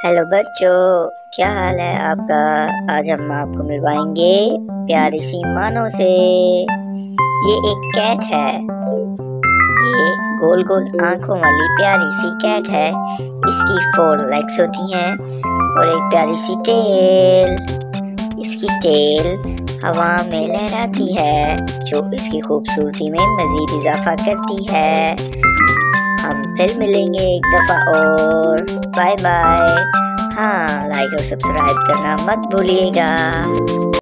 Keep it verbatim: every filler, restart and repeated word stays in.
Hello बच्चों, क्या हाल है आपका। आज हम आपको मिलवाएंगे प्यारी सी मानो से। ये एक कैट है। ये गोल गोल आंखों वाली प्यारी सी कैट है। इसकी फोर लेग्स होती हैं और एक प्यारी सी टेल। इसकी टेल हवा में लहराती है, जो इसकी खूबसूरती में मजीद इजाफा करती है। हम फिर मिलेंगे एक दफ़ा और। Bye bye. हाँ, लाइक और सब्सक्राइब करना मत भूलिएगा।